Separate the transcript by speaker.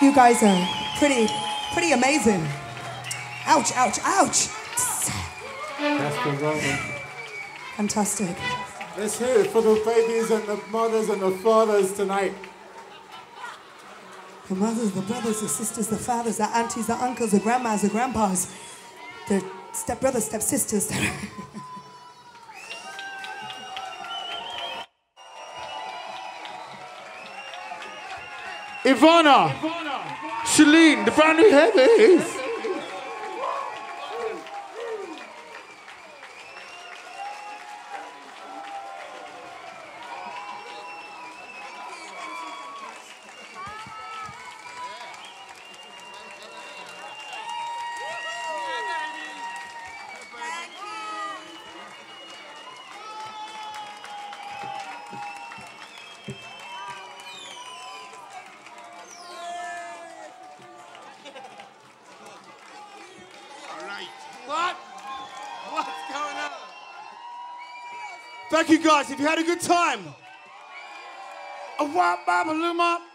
Speaker 1: You guys are pretty amazing. Ouch, ouch, ouch.
Speaker 2: That's the Roman.
Speaker 1: Fantastic.
Speaker 2: Let's hear it for the babies and the mothers and the fathers tonight.
Speaker 1: The mothers, the brothers, the sisters, the fathers, the aunties, the uncles, the grandmas, the grandpas, the stepbrothers, stepsisters.
Speaker 2: Ivana, Shalene, the brand new heavies.
Speaker 3: What? What's going on?
Speaker 2: Thank you guys, if you had a good time. A wop, bop, a loom up.